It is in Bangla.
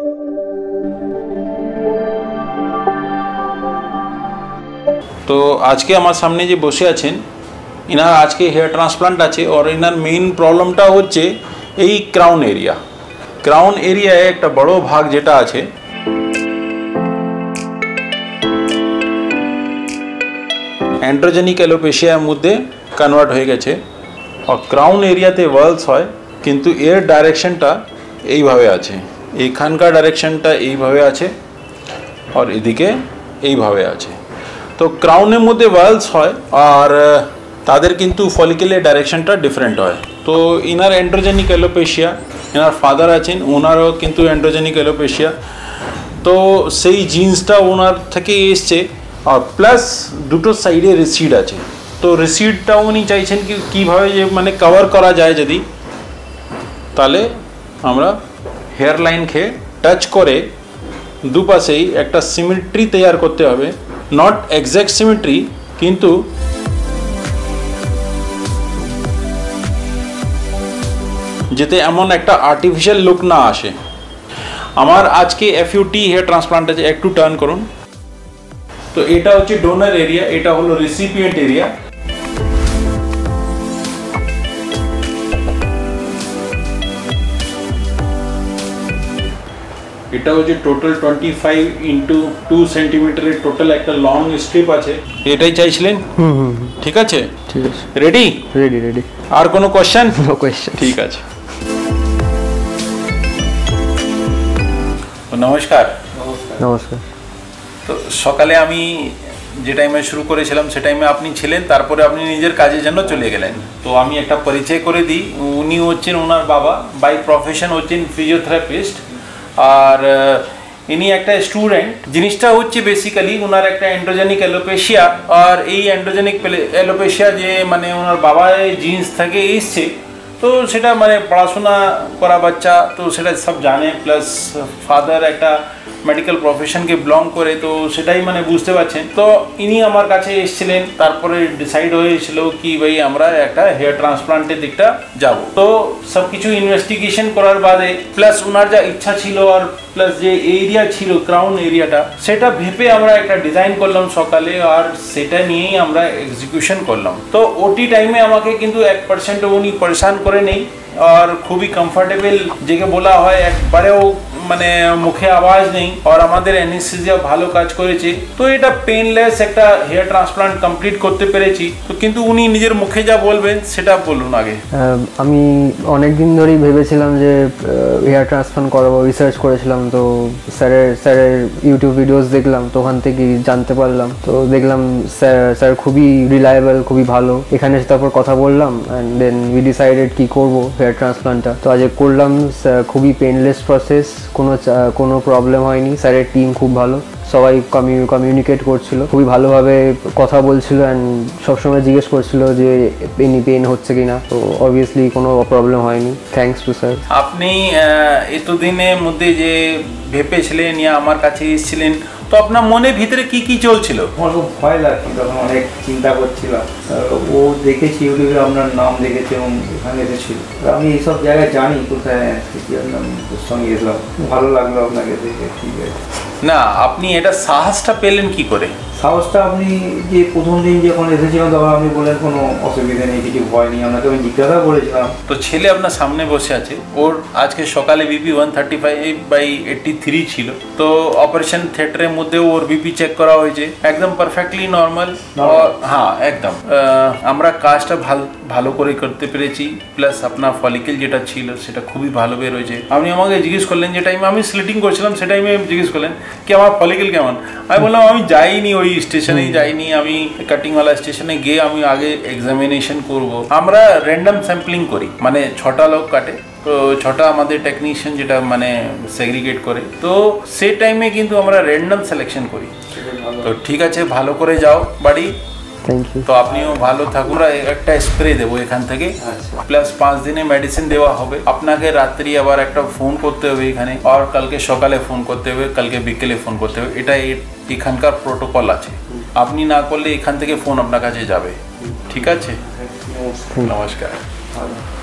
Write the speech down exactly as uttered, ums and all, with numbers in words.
तो आज के हमारे सामने जो बसे आছেন इनार आज के हेयर ट्रांसप्लांट आछे और इनार मेन प्रॉब्लमटा होच्छे এই क्राउन एरिया क्राउन एरिया एक बड़ो भाग जेटा आछे एंड्रोजेनिक एलोपेशिया मध्य कन्वार्ट हो गेছে और क्राउन एरियाते वाल्स হয় কিন্তু এর ডাইরেকশনটা এইভাবে আছে এইখানকার ডাইরেকশনটা এইভাবে আছে और এদিকে এইভাবে আছে तो क्राउনের মধ্যে वाल्स হয় और তাদের কিন্তু ফলিকুলার ডাইরেকশনটা ডিফারেন্ট হয় তো ইনার এন্ড্রোজেনিক এলোপেশিয়া ইনার ফাদার আছেন ওনারও কিন্তু এন্ড্রোজেনিক এলোপেশিয়া তো সেই জিন্সটা ওনার থেকে এসছে আর প্লাস দুটো সাইডে রিসিড আছে তো রিসিডটা উনি চাইছেন কি কিভাবে যে মানে কভার করা যায় যদি তাহলে আমরা হেয়ার লাইনকে টাচ করে দুপাশেই একটা সিমেট্রি তৈরি করতে হবে নট এক্সাক্ট সিমেট্রি কিন্তু যেতে এমন একটা আর্টিফিশিয়াল লুক না আসে আমার আজকে এফইউটি হেয়ার ট্রান্সপ্লান্ট আছে একটু টার্ন করুন তো এটা হচ্ছে ডোনার এরিয়া এটা হলো রিসিপিয়েন্ট এরিয়া এটা হচ্ছে টোটাল পঁচিশ ইনটু টু সেন্টিমিটারের টোটাল একটা লং স্ট্রিপ আছে এটাই চাইছিলেন হুম হুম ঠিক আছে ঠিক আছে রেডি রেডি রেডি আর কোনো কোশ্চেন নো কোশ্চেন ঠিক আছে নমস্কার নমস্কার তো সকালে আমি যে টাইমে শুরু করেছিলাম সে টাইমে আপনি ছিলেন তারপরে আপনি নিজের কাজের জন্য চলে গেলেন তো আমি একটা পরিচয় করে দিই উনি হচ্ছেন ওনার বাবা বাই প্রফেশন হচ্ছেন ফিজিওথেরাপিস্ট আর ইনি একটা স্টুডেন্ট জিনিসটা হচ্ছে বেসিক্যালি ওনার একটা এন্ড্রোজেনিক এলোপেশিয়া আর এই এন্ড্রোজেনিক এলোপেশিয়া যে মানে ওনার বাবার জিন্স থেকে এসছে তো সেটা মানে পড়াশোনা করা বাচ্চা তো সেটা সব জানে প্লাস ফাদার একটা মেডিকেল প্রফেশনকে বিলং করে তো সেটাই মানে বুঝতে পারছেন তো ইনি আমার কাছে এসেছিলেন তারপরে ডিসাইড হয়েছিল কি ভাই আমরা একটা হেয়ার ট্রান্সপ্লান্টের দিকটা যাব তো সব কিছু ইনভেস্টিগেশন করার বাদে প্লাস ওনার যা ইচ্ছা ছিল আর প্লাস যে এরিয়া ছিল ক্রাউন এরিয়াটা সেটা ভেবে আমরা একটা ডিজাইন করলাম সকালে আর সেটা নিয়েই আমরা এক্সিকিউশন করলাম তো ওটি টাইমে আমাকে কিন্তু এক পার্সেন্ট উনি পরেশান করে নেই আর খুবই কমফর্টেবল যেকে বলা হয় একবারেও মানে মুখে আওয়াজ নেই আর আমাদের অ্যানেস্থেসিয়া ভালো কাজ করেছে তো এটা পেইনলেস একটা হেয়ার ট্রান্সপ্লান্ট কমপ্লিট করতে পেরেছি তো কিন্তু উনি নিজের মুখে যা বলবেন সেটা বলুন আগে আমি অনেক দিন ধরেই ভেবেছিলাম যে হেয়ার ট্রান্সপ্লান্ট করাবো রিসার্চ করেছিলাম তো স্যারের স্যারের ইউটিউব ভিডিওস দেখলাম তো ওখান থেকে জানতে পারলাম তো দেখলাম স্যার স্যার খুবই রিলায়েবল খুবই ভালো এখানে তারপর কথা বললাম অ্যান্ড দেন উই ডিসাইডেড কি করবো হেয়ার ট্রান্সপ্লান্টটা তো আজ করলাম খুবই পেইনলেস প্রসেস কোনো কোনো প্রবলেম হয়নি স্যারের টিম খুব ভালো সবাই কমিউনিকেট করছিল খুবই ভালোভাবে কথা বলছিল অ্যান্ড সবসময় জিজ্ঞেস করছিল যে এনি পেন হচ্ছে কিনা তো অবভিয়াসলি কোনো প্রবলেম হয়নি থ্যাঙ্কস টু স্যার আপনি এতদিনের মধ্যে যে ভেবেছিলেন ইয়া আমার কাছে এসেছিলেন তো আপনার মনে ভিতরে কি কি চলছিল আমার খুব ভয় লাগছিল তখন অনেক চিন্তা করছিলাম ও দেখেছি ইউটিউবে আপনার নাম দেখেছি এবং এখানে এসেছিল আমি এইসব জায়গায় জানি কোথায় আপনার সঙ্গে এলাম ভালো লাগলো আপনাকে দেখে ঠিক আছে না আপনি এটা সাহসটা পেলেন কি করে সাহসটা আপনি যে প্রথম দিন যখন এসেছিলাম তখন আপনি বললেন কোনো অসুবিধা নেই কিছু ভয় নেই আপনাকে আমি জিজ্ঞাসা করেছিলাম তো ছেলে আপনার সামনে বসে আছে ওর আজকে সকালে BP one thirty five by eighty three ছিল তো অপারেশন থিয়েটারের মধ্যে ওর বিপি চেক করা হয়েছে একদম পারফেক্টলি নর্মাল হ্যাঁ একদম আমরা কাজটা ভালো ভালো করে করতে পেরেছি প্লাস আপনার ফলিকেল যেটা ছিল সেটা খুবই ভালো বের হয়েছে আপনি আমাকে জিজ্ঞেস করলেন যে টাইমে আমি স্লিটিং করছিলাম সে টাইমে জিজ্ঞেস করলেন কি আমার ফলিকেল কেমন আমি বললাম আমি যাইনি ওই স্টেশনে যাইনি আমি কাটিংওয়ালা স্টেশনে গিয়ে আমি আগে এক্সামিনেশন করব আমরা র্যান্ডম স্যাম্পলিং করি মানে ছটা লোক কাটে তো ছটা আমাদের টেকনিশিয়ান যেটা মানে সেগ্রিগেট করে তো সেই টাইমে কিন্তু আমরা র্যান্ডম সিলেকশন করি তো ঠিক আছে ভালো করে যাও বাড়ি তো আপনিও ভালো থাকুন একটা স্প্রে দেবো এখান থেকে প্লাস পাঁচ দিনে মেডিসিন দেওয়া হবে আপনাকে রাত্রি আবার একটা ফোন করতে হবে এখানে আর কালকে সকালে ফোন করতে হবে কালকে বিকেলে ফোন করতে হবে এটা এখানকার প্রোটোকল আছে আপনি না করলে এখান থেকে ফোন আপনার কাছে যাবে ঠিক আছে নমস্কার